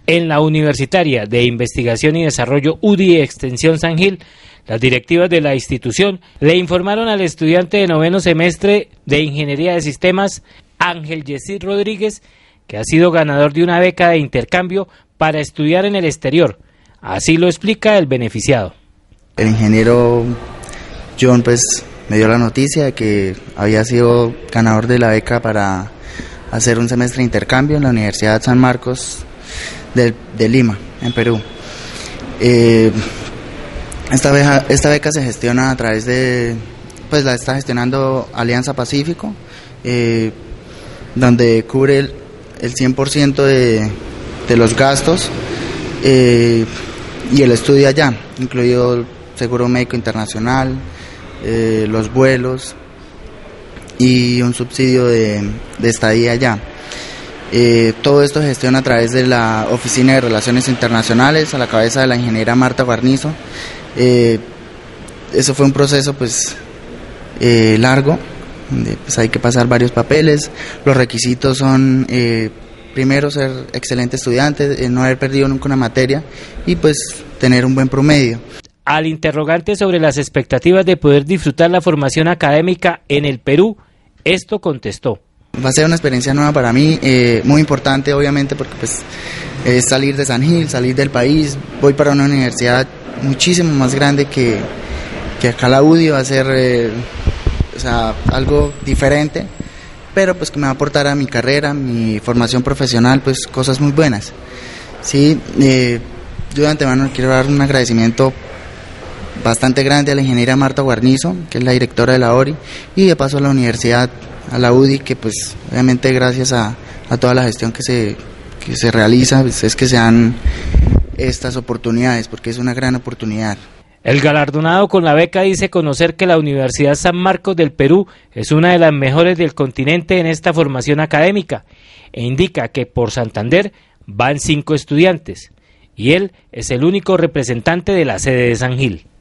En la Universitaria de Investigación y Desarrollo UDI Extensión San Gil, las directivas de la institución le informaron al estudiante de noveno semestre de Ingeniería de Sistemas, Ángel Yesid Rodríguez, que ha sido ganador de una beca de intercambio para estudiar en el exterior. Así lo explica el beneficiado. El ingeniero John me dio la noticia de que había sido ganador de la beca para hacer un semestre de intercambio en la Universidad San Marcos de Lima, en Perú. Esta beca se gestiona a través de, la está gestionando Alianza Pacífico, donde cubre el 100% de los gastos y el estudio allá, incluido el seguro médico internacional, los vuelos y un subsidio de estadía allá. Todo esto se gestiona a través de la Oficina de Relaciones Internacionales, a la cabeza de la ingeniera Marta Guarnizo. Eso fue un proceso largo, donde hay que pasar varios papeles. Los requisitos son, primero, ser excelente estudiante, no haber perdido nunca una materia y tener un buen promedio. Al interrogante sobre las expectativas de poder disfrutar la formación académica en el Perú, esto contestó. Va a ser una experiencia nueva para mí, muy importante obviamente porque es salir de San Gil, salir del país. Voy para una universidad muchísimo más grande que acá la UDI, va a ser algo diferente, pero que me va a aportar a mi carrera, mi formación profesional, cosas muy buenas. Sí, yo de antemano quiero dar un agradecimiento bastante grande a la ingeniera Marta Guarnizo, que es la directora de la ORI, y de paso a la universidad, a la UDI, que obviamente gracias a toda la gestión que se realiza, es que se dan estas oportunidades, porque es una gran oportunidad. El galardonado con la beca dice conocer que la Universidad San Marcos del Perú es una de las mejores del continente en esta formación académica e indica que por Santander van 5 estudiantes y él es el único representante de la sede de San Gil.